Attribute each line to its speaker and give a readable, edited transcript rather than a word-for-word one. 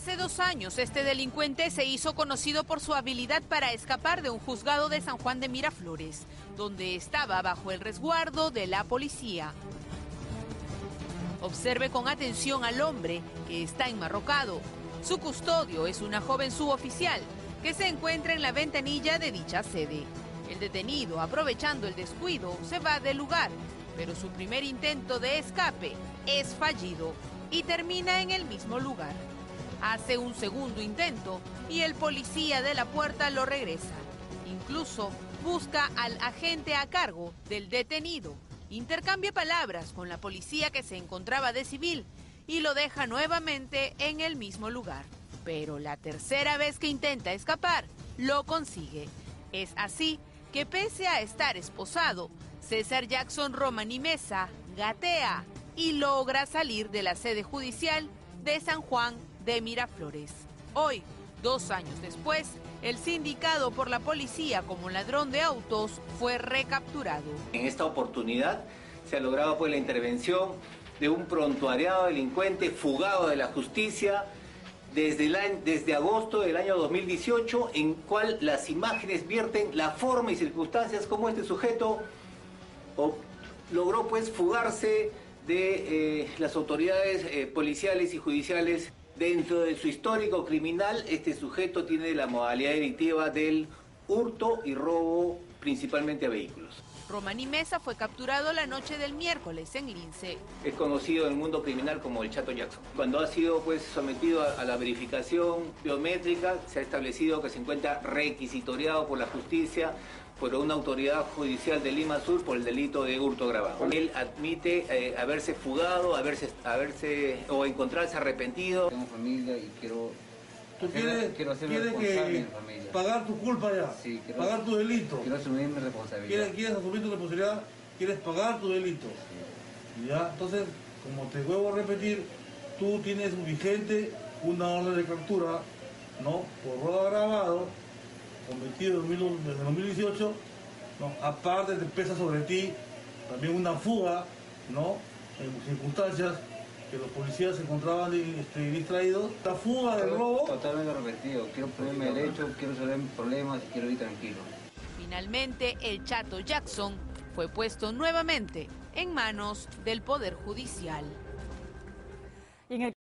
Speaker 1: Hace 2 años, este delincuente se hizo conocido por su habilidad para escapar de un juzgado de San Juan de Miraflores, donde estaba bajo el resguardo de la policía. Observe con atención al hombre que está enmarrocado. Su custodio es una joven suboficial que se encuentra en la ventanilla de dicha sede. El detenido, aprovechando el descuido, se va del lugar, pero su primer intento de escape es fallido y termina en el mismo lugar. Hace un segundo intento y el policía de la puerta lo regresa. Incluso busca al agente a cargo del detenido. Intercambia palabras con la policía que se encontraba de civil y lo deja nuevamente en el mismo lugar. Pero la tercera vez que intenta escapar, lo consigue. Es así que, pese a estar esposado, César Jackson Romani Mesa gatea y logra salir de la sede judicial de San Juan de Miraflores. Hoy, 2 años después, el sindicado por la policía como ladrón de autos fue recapturado.
Speaker 2: En esta oportunidad se ha logrado la intervención de un prontuariado delincuente fugado de la justicia desde agosto del año 2018, en cual las imágenes vierten la forma y circunstancias como este sujeto logró fugarse de las autoridades policiales y judiciales. Dentro de su histórico criminal, este sujeto tiene la modalidad delictiva del hurto y robo, principalmente a vehículos.
Speaker 1: Romani Mesa fue capturado la noche del miércoles en Lince.
Speaker 2: Es conocido en el mundo criminal como el Chato Jackson. Cuando ha sido sometido a la verificación biométrica, se ha establecido que se encuentra requisitoriado por la justicia por una autoridad judicial de Lima Sur por el delito de hurto agravado. Él admite haberse fugado, o encontrarse arrepentido.
Speaker 3: Tengo familia y quiero hacerme
Speaker 4: ¿Quieres
Speaker 3: responsable de mi familia.
Speaker 4: Pagar tu culpa ya?
Speaker 3: Sí,
Speaker 4: pagar tu delito.
Speaker 3: Quiero asumir mi responsabilidad.
Speaker 4: ¿Quieres asumir tu responsabilidad? ¿Quieres pagar tu delito? Sí. ¿Ya? Entonces, como te vuelvo a repetir, tú tienes vigente una orden de captura, ¿no? Por robo agravado, cometido desde 2018, ¿no? Aparte te pesa sobre ti también una fuga, ¿no? En circunstancias que los policías se encontraban distraídos. La fuga del robo.
Speaker 3: Totalmente arrepentido. Quiero ponerme derecho, quiero resolver mis problemas y quiero ir tranquilo.
Speaker 1: Finalmente, el Chato Jackson fue puesto nuevamente en manos del Poder Judicial.